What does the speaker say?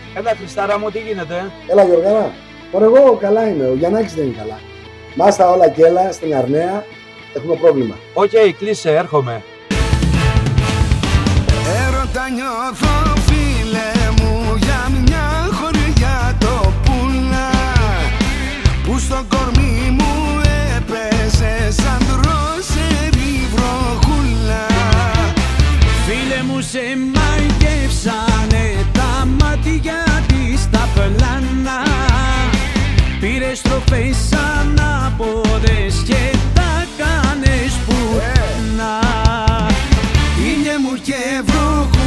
Έλα Χριστάρα μου, τι γίνεται? Έλα Γιώργανα. Τώρα εγώ καλά είμαι, ο Γιαννάκης δεν είναι καλά. Μάστα όλα και έλα στην Αρναία, έχουμε πρόβλημα. Οκ, κλείσε, έρχομαι. Έρωτα νιώθω φίλε μου για μια χωριά το πουλά, που στο κορμί μου έπεσε σαν δρόσερη βροχούλα. Φίλε μου σε μαγεύσανε τα μάτια της τα πλάνα, πήρε στροφές σαν απόδες και τα κάνες πουθενά. Ήλιε μου και βροχούλα